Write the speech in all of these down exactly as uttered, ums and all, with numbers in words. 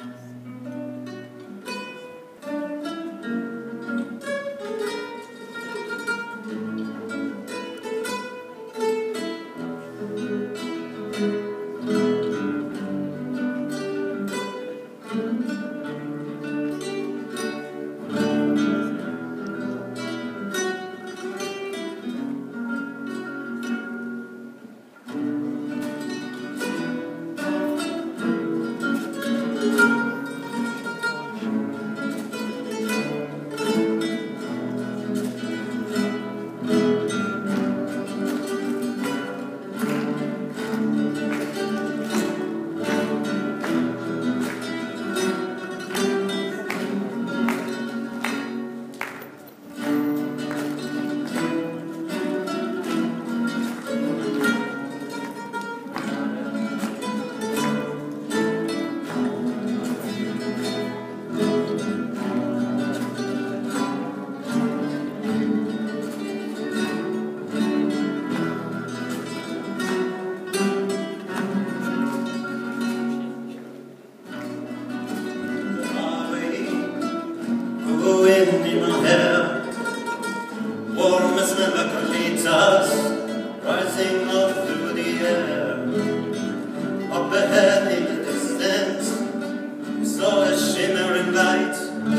Wind in my hair, warm as melancholitas, rising up through the air. Up ahead in the distance, we saw a shimmering light.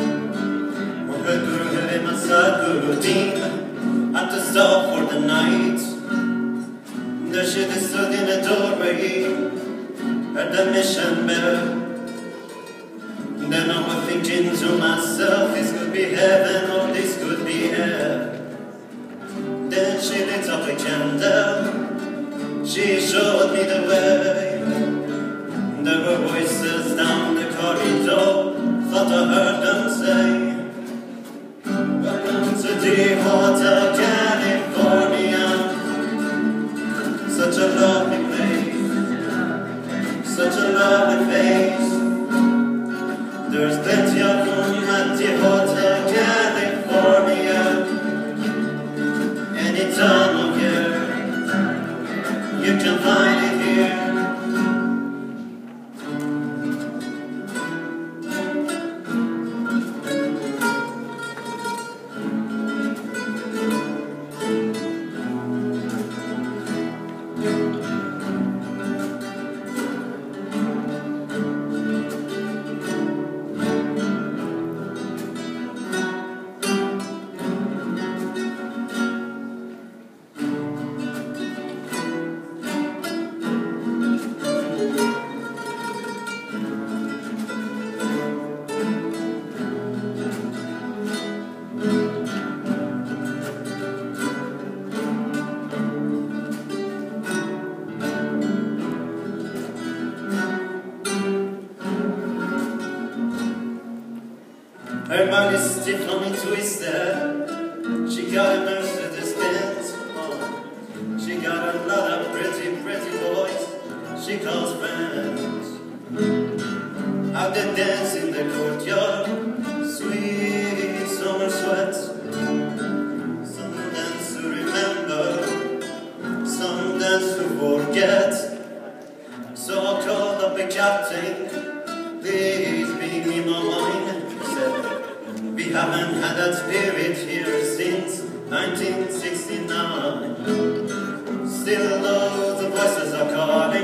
وهدر مساء routine at the stop for the night. There she stood in a doorway at the mission bell. Then I was thinking to myself, this could be heaven or this could be hell. Then she lit up a candle, she showed me the way. There were voices down the corridor, thought I heard them say, welcome to Deepwater, California. Such a lovely place, such a lovely face. There's plenty of room at Deepwater, California. Any time of year, you can find it here. Her body's stiff and twisted. She got a Mercedes Benz. Oh, she got a lot of pretty, pretty boys she calls friends. Out there dance in the courtyard, sweet summer sweat. Some dance to remember, some dance to forget. So I called up a captain, please bring me my wine. Said, we haven't had that spirit here since nineteen sixty-nine. Still loads of voices are calling.